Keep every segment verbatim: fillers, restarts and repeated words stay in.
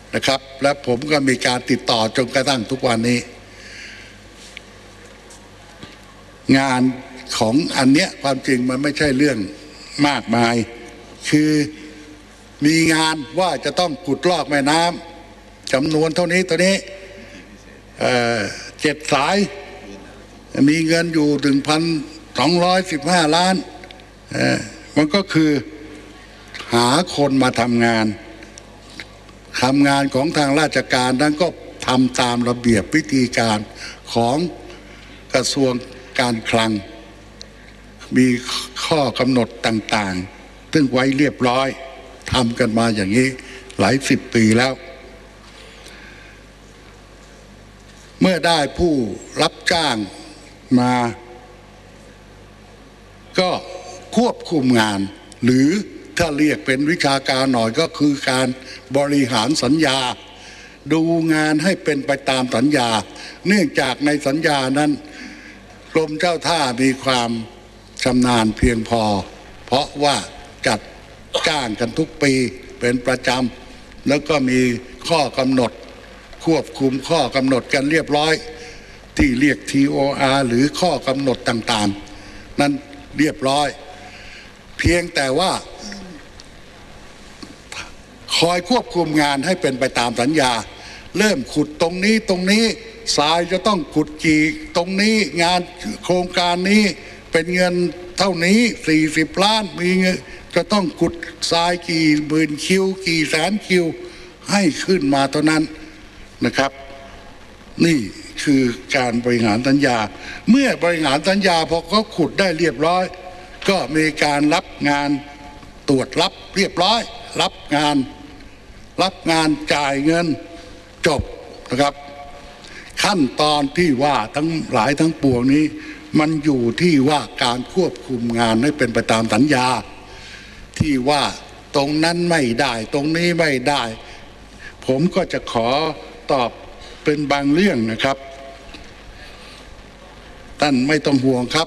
นะครับและผมก็มีการติดต่อจนกระทั่งทุกวันนี้งานของอันเนี้ยความจริงมันไม่ใช่เรื่องมากมายคือมีงานว่าจะต้องขุดลอกแม่น้ำจำนวนเท่านี้เท่านี้เจ็ดสายมีเงินอยู่ถึงพันสองร้อยสิบห้าล้านมันก็คือหาคนมาทำงานทำงานของทางราชการนั้นก็ทำตามระเบียบวิธีการของกระทรวงการคลังมีข้อกำหนดต่างๆซึ่งไว้เรียบร้อยทำกันมาอย่างนี้หลายสิบปีแล้วเมื่อได้ผู้รับจ้างมาก็ควบคุมงานหรือถ้าเรียกเป็นวิชาการหน่อยก็คือการบริหารสัญญาดูงานให้เป็นไปตามสัญญาเนื่องจากในสัญญานั้นกรมเจ้าท่ามีความชำนาญเพียงพอเพราะว่าจัดจ้างกันทุกปีเป็นประจำแล้วก็มีข้อกำหนดควบคุมข้อกำหนดกันเรียบร้อยที่เรียก ที โอ อาร์ หรือข้อกำหนดต่างๆนั้นเรียบร้อยเพียงแต่ว่าคอยควบคุมงานให้เป็นไปตามสัญญาเริ่มขุดตรงนี้ตรงนี้ทรายจะต้องขุดกี่ตรงนี้งานโครงการนี้เป็นเงินเท่านี้สี่สิบล้านมีเงินจะต้องขุดทรายกี่หมื่นคิวกี่แสนคิวให้ขึ้นมาเท่านั้นนะครับนี่คือการบริหารสัญญาเมื่อบริหารสัญญาพอเขาขุดได้เรียบร้อยก็มีการรับงานตรวจรับเรียบร้อยรับงานรับงานจ่ายเงินจบนะครับขั้นตอนที่ว่าทั้งหลายทั้งปวงนี้มันอยู่ที่ว่าการควบคุมงานให้เป็นไปตามสัญญาที่ว่าตรงนั้นไม่ได้ตรงนี้ไม่ได้ผมก็จะขอตอบเป็นบางเรื่องนะครับท่านไม่ต้องห่วงครับ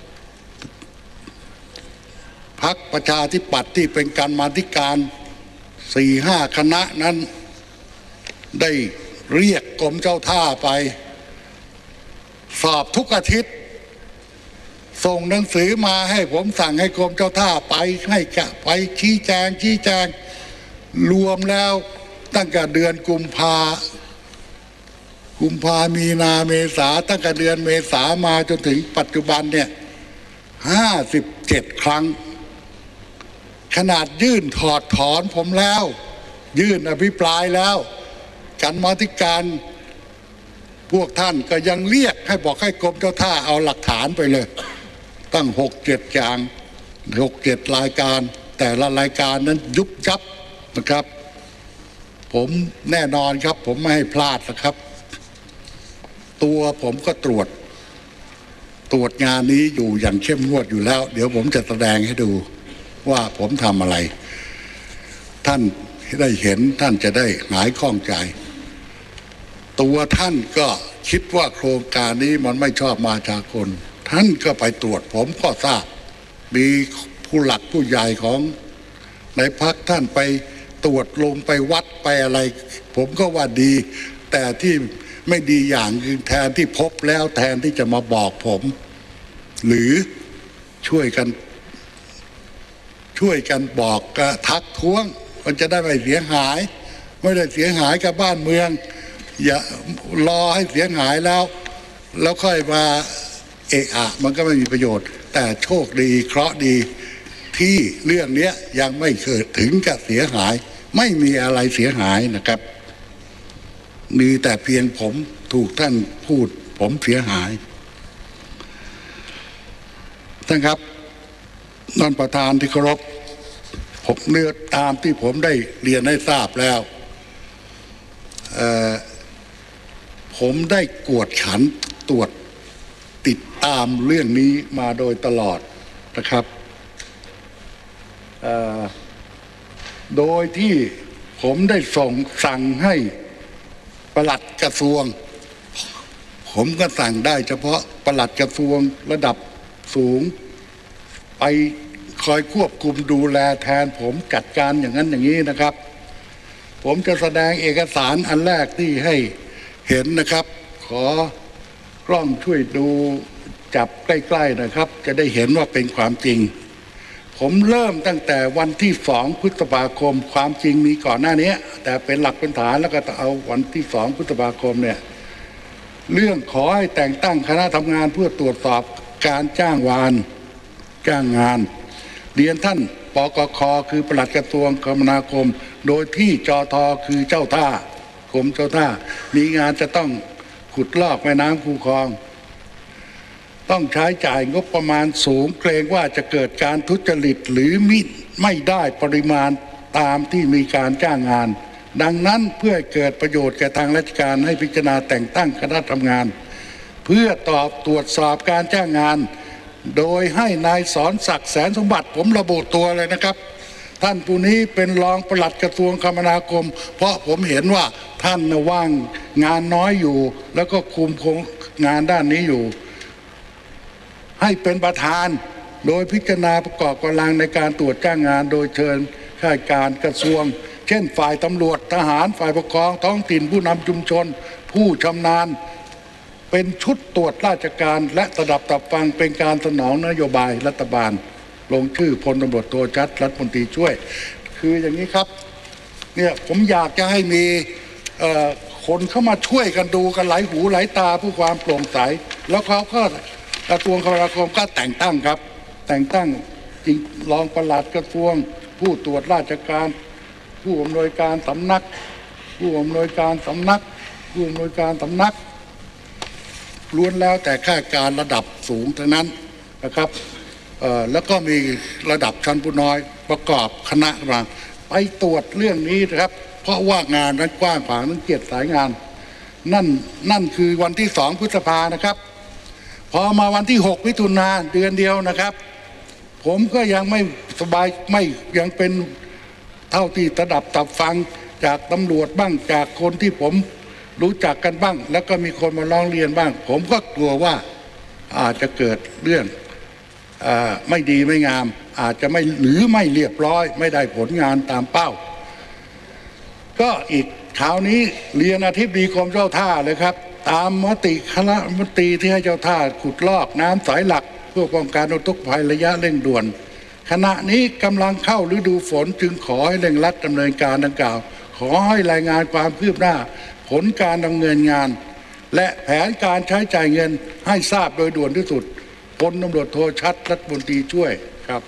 พรรคประชาธิปัตย์ที่เป็นกรรมาธิการสี่ห้าคณะนั้นได้เรียกกรมเจ้าท่าไปสอบทุกอาทิตย์ส่งหนังสือมาให้ผมสั่งให้กรมเจ้าท่าไปให้กะไปชี้แจงชี้แจงรวมแล้วตั้งแต่เดือนกุมภากุมภามีนาเมษาตั้งแต่เดือนเมษามาจนถึงปัจจุบันเนี่ยห้าสิบเจ็ดครั้งขนาดยื่นถอดถอนผมแล้วยื่นอภิปรายแล้วกรรมาธิการพวกท่านก็ยังเรียกให้บอกให้กรมเจ้าท่าเอาหลักฐานไปเลยตั้งหกเจ็ดอย่างหกเจ็ดรายการแต่ละรายการนั้นยุบยับนะครับผมแน่นอนครับผมไม่ให้พลาดนะครับตัวผมก็ตรวจตรวจงานนี้อยู่อย่างเข้มงวดอยู่แล้วเดี๋ยวผมจะแสดงให้ดูว่าผมทำอะไรท่านได้เห็นท่านจะได้หายข้องใจตัวท่านก็คิดว่าโครงการนี้มันไม่ชอบมาชากลท่านก็ไปตรวจผมก็ทราบมีผู้หลักผู้ใหญ่ของในพรรคท่านไปตรวจลงไปวัดไปอะไรผมก็ว่าดีแต่ที่ไม่ดีอย่างคือแทนที่พบแล้วแทนที่จะมาบอกผมหรือช่วยกันช่วยกันบอกกระทักท้วงมันจะได้ไม่เสียหายไม่ได้เสียหายกับบ้านเมืองอย่ารอให้เสียหายแล้วแล้วค่อยมาเอะอะมันก็ไม่มีประโยชน์แต่โชคดีเคราะห์ดีที่เรื่องนี้ยังไม่เกิดถึงกับเสียหายไม่มีอะไรเสียหายนะครับมีแต่เพียงผมถูกท่านพูดผมเสียหายท่านครับท่านประธานที่เคารพผมเนื้อตามที่ผมได้เรียนให้ทราบแล้วผมได้กวดขันตรวจติดตามเรื่องนี้มาโดยตลอดนะครับโดยที่ผมได้ส่งสั่งให้ปลัดกระทรวงผมก็สั่งได้เฉพาะปลัดกระทรวงระดับสูงไปคอยควบคุมดูแลแทนผมจัดการอย่างนั้นอย่างนี้นะครับผมจะแสดงเอกสารอันแรกที่ให้เห็นนะครับขอกล้องช่วยดูจับใกล้ๆนะครับจะได้เห็นว่าเป็นความจริงผมเริ่มตั้งแต่วันที่สองพฤษภาคมความจริงมีก่อนหน้านี้แต่เป็นหลักเป็นฐานแล้วก็เอาวันที่สองพฤษภาคมเนี่ยเรื่องขอให้แต่งตั้งคณะทำงานเพื่อตรวจสอบการจ้างวานจ้างงานเรียนท่านปกค.คือปลัดกระทรวงคมนาคมโดยที่จท.คือเจ้าท่ากรมเจ้าท่ามีงานจะต้องขุดลอกแม่น้ำคูคลองต้องใช้จ่ายงบประมาณสูงเกรงว่าจะเกิดการทุจริตหรือมิไม่ได้ปริมาณตามที่มีการจ้างงานดังนั้นเพื่อเกิดประโยชน์แก่ทางราชการให้พิจารณาแต่งตั้งคณะทำงานเพื่อตอบตรวจสอบการจ้างงานโดยให้นายสอนศักดิ์แสนสมบัติผมระบุตัวเลยนะครับท่านผู้นี้เป็นรองปลัดกระทรวงคมนาคมเพราะผมเห็นว่าท่านว่างงานน้อยอยู่แล้วก็คุมงานด้านนี้อยู่ให้เป็นประธานโดยพิจารณาประกอบกำลังในการตรวจจ้างงานโดยเชิญข้าราชการกระทรวงเช่นฝ่ายตำรวจทหารฝ่ายปกครองท้องถิ่นผู้นำชุมชนผู้ชำนาญเป็นชุดตรวจราชการและสดับตับฟังเป็นการสนองนโยบายรัฐบาลลงชื่อพลตำรวจโทชัดรัฐมนตรีช่วยคืออย่างนี้ครับเนี่ยผมอยากจะให้มีคนเข้ามาช่วยกันดูกันหลายหูหลายตาเพื่อความโปร่งใสแล้วเขาก็กระทรวงคมนาคมก็แต่งตั้งครับแต่งตั้งจริงรองปลัดกระทรวงผู้ตรวจราชการผู้อำนวยการสำนักผู้อำนวยการสำนักผู้อำนวยการสำนักล้วนแล้วแต่ข้าราชการระดับสูงทั้งนั้นนะครับแล้วก็มีระดับชั้นผู้น้อยประกอบคณะมาไปตรวจเรื่องนี้นะครับเพราะว่างานนั้นกว้างขวางทั้งเจ็ดสายงานนั่นนั่นคือวันที่สองพฤษภานะครับพอมาวันที่หกมิถุนาเดือนเดียวนะครับผมก็ยังไม่สบายไม่ยังเป็นเท่าที่ระดับตับฟังจากตำรวจบ้างจากคนที่ผมรู้จักกันบ้างแล้วก็มีคนมาร้องเรียนบ้างผมก็กลัวว่าอาจจะเกิดเรื่องไม่ดีไม่งามอาจจะไม่หรือไม่เรียบร้อยไม่ได้ผลงานตามเป้าก็อีกคราวนี้เรียนอธิบดีกรมเจ้าท่าเลยครับตามมติคณะมนตรีที่ให้เจ้าท่าขุดลอกน้ำสายหลักเพื่อป้องกันอุทกภัยระยะเร่งด่วนขณะนี้กำลังเข้าฤดูฝนจึงขอให้เร่งรัดดำเนินการดังกล่าวขอให้รายงานความคืบหน้าผลการดำเนินงานและแผนการใช้จ่ายเงินให้ทราบโดยด่วนที่สุดพลตำรวจโทชัดรัฐมนตรีช่วยครับ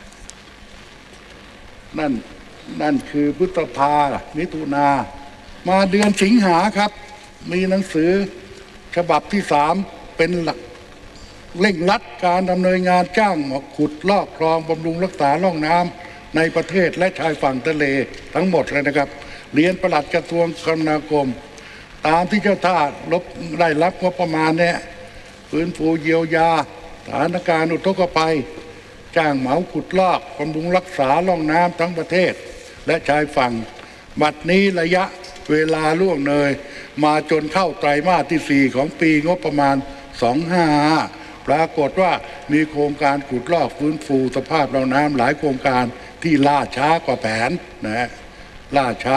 นั่นนั่นคือพฤษภามิถุนามาเดือนสิงหาครับมีหนังสือฉบับที่สามเป็นหลักเร่งรัดการดำเนินงานจ้างขุดลอกคลองบำรุงรักษาร่องน้ำในประเทศและชายฝั่งทะเลทั้งหมดเลยนะครับเรียนปลัดกระทรวงคมนาคมตามที่เจ้าท่าลบได้รับงบประมาณเนี่ยฟื้นฟูเยียวยาสถานการณ์อุทกภัยจ้างเหมาขุดลอกบำรุงรักษาร่องน้ำทั้งประเทศและชายฝั่งบัดนี้ระยะเวลาล่วงเลยมาจนเข้าไตรมาสที่สี่ของปีงบประมาณสองพันห้าร้อยห้าสิบห้าปรากฏว่ามีโครงการขุดลอกฟื้นฟูสภาพร่องน้ำหลายโครงการที่ล่าช้ากว่าแผนนะล่าช้า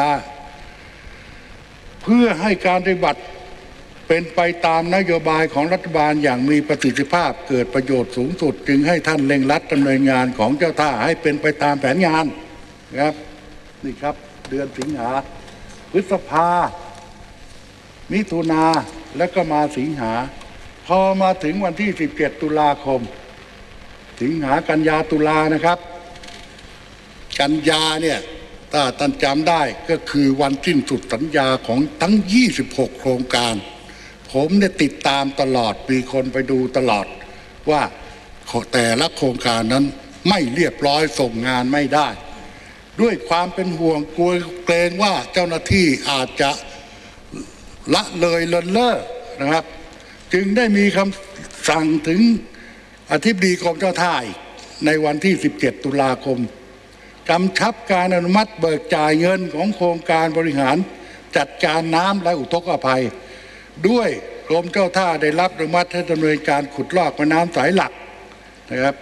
เพื่อให้การปฏิบัติเป็นไปตามนโยบายของรัฐบาลอย่างมีประสิทธิภาพเกิดประโยชน์สูงสุดจึงให้ท่านเร่งรัดดำเนินงานของเจ้าท่าให้เป็นไปตามแผนงานนะครับนี่ครับเดือนสิงหาพฤษภามิถุนาแล้วก็มาสิงหาพอมาถึงวันที่สิบเจ็ดตุลาคมสิงหากันยาตุลานะครับกันยาเนี่ยถ้าท่านจำได้ก็คือวันสิ้นสุดสัญญาของทั้งยี่สิบหกโครงการผมเนี่ยติดตามตลอดมีคนไปดูตลอดว่าแต่ละโครงการนั้นไม่เรียบร้อยส่งงานไม่ได้ด้วยความเป็นห่วงกลัวเกรงว่าเจ้าหน้าที่อาจจะละเลยเลินเล่อนะครับจึงได้มีคำสั่งถึงอธิบดีกรมเจ้าท่าในวันที่สิบเจ็ดตุลาคมกำชับการอนุมัติเบิกจ่ายเงินของโครงการบริหารจัดการน้ำและอุทกภัยด้วยกรมเจ้าท่าได้รับอนุมัติให้ดำเนินการขุดลอกแม่น้ำสายหลักนะครับ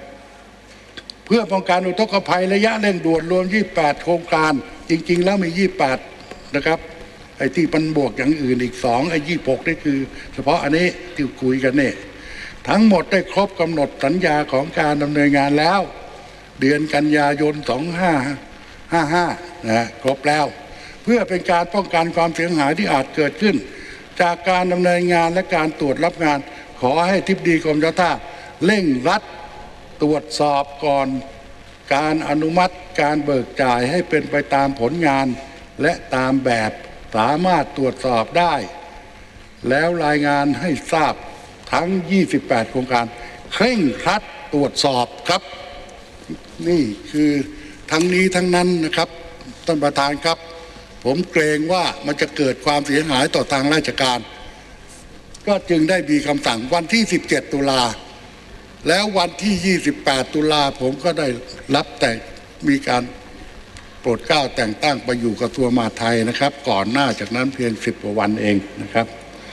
เพื่อป้องกันอุทกภัยระยะเร่งด่วนรวมยี่สิบแปดโครงการจริงๆแล้วมียี่สิบแปดนะครับไอ้ที่มันบวกอย่างอื่นอีกสองไอ้ยี่หกนี่คือเฉพาะอันนี้ที่คุยกันเนี่ยทั้งหมดได้ครบกำหนดสัญญาของการดำเนินงานแล้วเดือนกันยายนสองห้าห้าห้านะครบแล้วเพื่อเป็นการป้องกันความเสียหายที่อาจเกิดขึ้นจากการดำเนินงานและการตรวจรับงานขอให้ทิบดีกรมเจ้าท่าเร่งรัดตรวจสอบก่อนการอนุมัติการเบิกจ่ายให้เป็นไปตามผลงานและตามแบบสามารถตรวจสอบได้แล้วรายงานให้ทราบทั้งยี่สิบแปดโครงการเคร่งครัดตรวจสอบครับนี่คือทั้งนี้ทั้งนั้นนะครับท่านประธานครับผมเกรงว่ามันจะเกิดความเสียหายต่อทางราชการก็จึงได้มีคำสั่งวันที่สิบเจ็ดตุลาแล้ววันที่ยี่สิบแปดตุลาผมก็ได้รับแต่มีการโปรดเกล้าแต่งตั้งไปอยู่กระทรวงมหาดไทยนะครับก่อนหน้าจากนั้นเพียงสิบกว่าวันเองนะครับ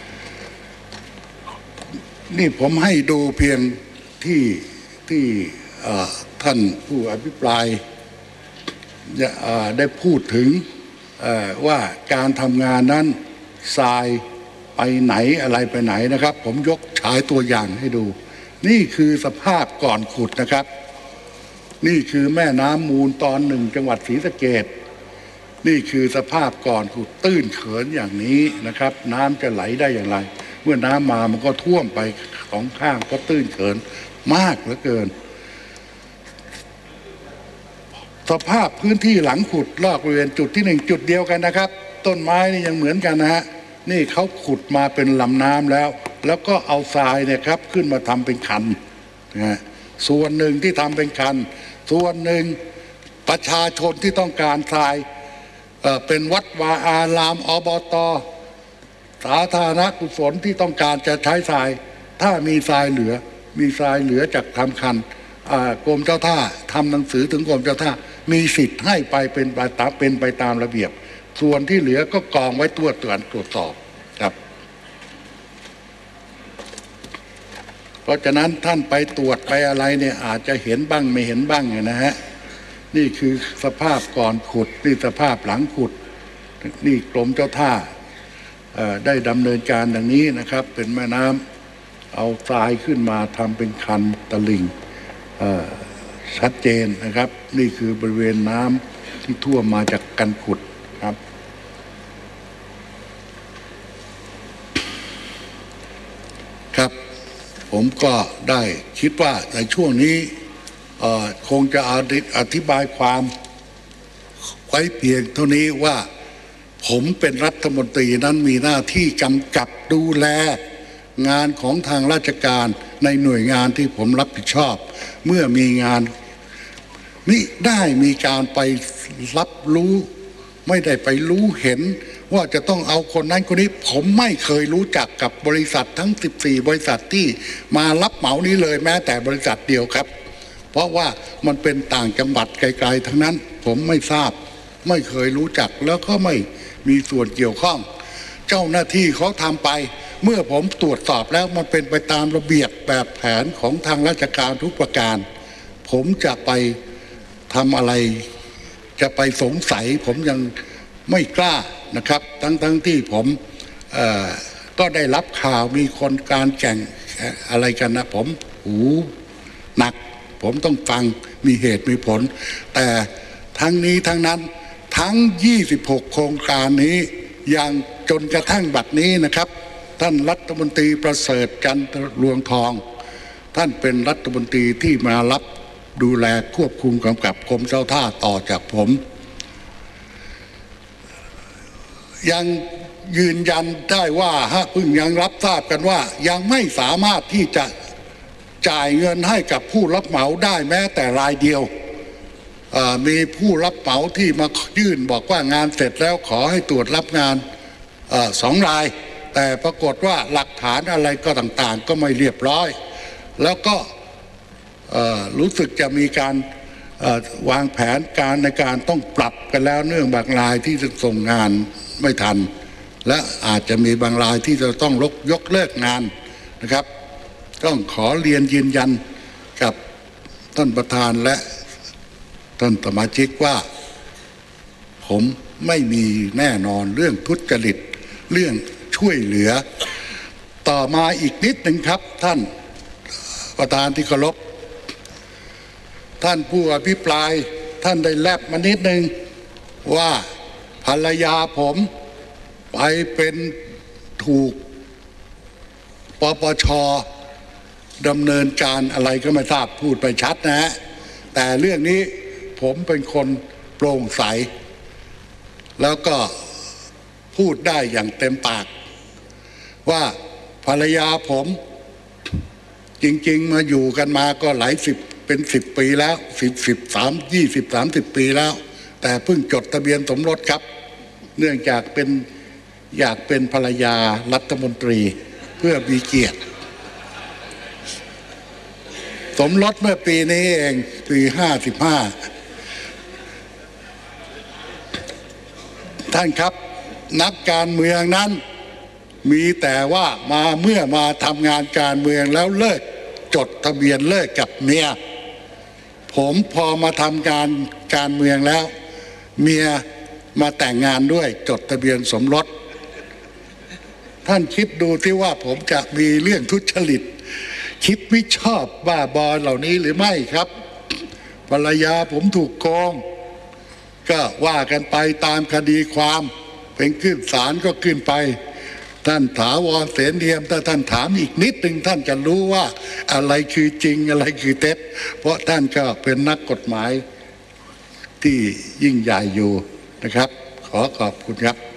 นี่ผมให้ดูเพียงที่ที่ท่านผู้อภิปรายได้พูดถึงว่าการทำงานนั้นทรายไปไหนอะไรไปไหนนะครับผมยกฉายตัวอย่างให้ดูนี่คือสภาพก่อนขุดนะครับนี่คือแม่น้ำมูลตอนหนึ่งจังหวัดศรีสะเกษนี่คือสภาพก่อนขุดตื้นเขินอย่างนี้นะครับน้ำจะไหลได้อย่างไรเมื่อน้ำมามันก็ท่วมไปสองข้างก็ตื้นเขินมากเหลือเกินสภาพพื้นที่หลังขุดลอกบริเวณจุดที่หนึ่งจุดเดียวกันนะครับต้นไม้นี่ยังเหมือนกันนะฮะนี่เขาขุดมาเป็นลำน้ำแล้วแล้วก็เอาทรายเนี่ยครับขึ้นมาทำเป็นคันนะส่วนหนึ่งที่ทำเป็นคันส่วนหนึ่งประชาชนที่ต้องการทรายเอ่อเป็นวัดวาอารามอบต.สาธารณกุศลที่ต้องการจะใช้ทรายถ้ามีทรายเหลือมีทรายเหลือจากทำคันกรมเจ้าท่าทำหนังสือถึงกรมเจ้าท่ามีสิทธิ์ให้ไปเป็นไปตามเป็นไปตามระเบียบส่วนที่เหลือก็กองไว้ตัวตรวจตรวจสอบครับเพราะฉะนั้นท่านไปตรวจไปอะไรเนี่ยอาจจะเห็นบ้างไม่เห็นบ้างนะฮะนี่คือสภาพก่อนขุดนี่สภาพหลังขุดนี่กรมเจ้าท่าได้ดำเนินการดังนี้นะครับเป็นแม่น้ำเอาทรายขึ้นมาทำเป็นคันตลิ่งชัดเจนนะครับนี่คือบริเวณน้ำที่ท่วมมาจากการขุดครับครับผมก็ได้คิดว่าในช่วงนี้คงจะอธิบายความไว้เพียงเท่านี้ว่าผมเป็นรัฐมนตรีนั้นมีหน้าที่กำกับดูแลงานของทางราชการในหน่วยงานที่ผมรับผิดชอบเมื่อมีงานมิได้มีการไปรับรู้ไม่ได้ไปรู้เห็นว่าจะต้องเอาคนนั้นคนนี้ผมไม่เคยรู้จักกับบริษัททั้งสิบสี่บริษัทที่มารับเหมานี้เลยแม้แต่บริษัทเดียวครับเพราะว่ามันเป็นต่างจังหวัดไกลๆทั้งนั้นผมไม่ทราบไม่เคยรู้จักแล้วก็ไม่มีส่วนเกี่ยวข้องเจ้าหน้าที่เขาทำไปเมื่อผมตรวจสอบแล้วมันเป็นไปตามระเบียบแบบแผนของทางราชการทุกประการผมจะไปทำอะไรจะไปสงสัยผมยังไม่กล้านะครับทั้งๆ ท, ที่ผมก็ได้รับข่าวมีคนการแข่งอะไรกันนะผมหูหนักผมต้องฟังมีเหตุมีผลแต่ทั้งนี้ทั้งนั้นทั้งยี่สิบหกโครงการนี้ยังจนกระทั่งบัดนี้นะครับท่านรัฐมนตรีประเสริฐจันทร์รวงทองท่านเป็นรัฐมนตรีที่มารับดูแลควบคุมกำกับกรมเจ้าท่าต่อจากผมยังยืนยันได้ว่าฮะเพิ่งยังรับทราบกันว่ายังไม่สามารถที่จะจ่ายเงินให้กับผู้รับเหมาได้แม้แต่รายเดียวมีผู้รับเหมาที่มายื่นบอกว่างานเสร็จแล้วขอให้ตรวจรับงานสองรายแต่ปรากฏว่าหลักฐานอะไรก็ต่างๆก็ไม่เรียบร้อยแล้วก็รู้สึกจะมีการวางแผนการในการต้องปรับกันแล้วเนื่องบางรายที่จะส่งงานไม่ทันและอาจจะมีบางรายที่จะต้องยกเลิกงานนะครับต้องขอเรียนยืนยันกับท่านประธานและท่านสมาชิกว่าผมไม่มีแน่นอนเรื่องทุจริตเรื่องช่วยเหลือต่อมาอีกนิดหนึ่งครับท่านประธานที่เคารพท่านผู้อภิปรายท่านได้แลบมานิดหนึ่งว่าภรรยาผมไปเป็นถูกปปช.ดำเนินการอะไรก็ไม่ทราบพูดไปชัดนะฮะแต่เรื่องนี้ผมเป็นคนโปร่งใสแล้วก็พูดได้อย่างเต็มปากว่าภรรยาผมจริงๆมาอยู่กันมาก็หลายสิบเป็นสิบปีแล้วสิบสิบสามยี่สิบสามสิบปีแล้วแต่เพิ่งจดทะเบียนสมรสครับเนื่องจากเป็นอยากเป็นภรรยารัฐมนตรีเพื่อมีเกียรติสมรสเมื่อปีนี้เองปีห้าสิบห้าท่านครับนักการเมืองนั้นมีแต่ว่ามาเมื่อมาทำงานการเมืองแล้วเลิกจดทะเบียนเลิกกับเมียผมพอมาทำการการเมืองแล้วเมียมาแต่งงานด้วยจดทะเบียนสมรสท่านคิดดูที่ว่าผมจะมีเรื่องทุจริตคิดไม่ชอบบ้าบอเหล่านี้หรือไม่ครับภรรยาผมถูกโกงก็ว่ากันไปตามคดีความเป็นขึ้นศาลก็ขึ้นไปท่านถาวรเสนเนียมถ้าท่านถามอีกนิดหนึ่งท่านจะรู้ว่าอะไรคือจริงอะไรคือเท็จเพราะท่านก็เป็นนักกฎหมายที่ยิ่งใหญ่อยู่นะครับขอขอบคุณครับ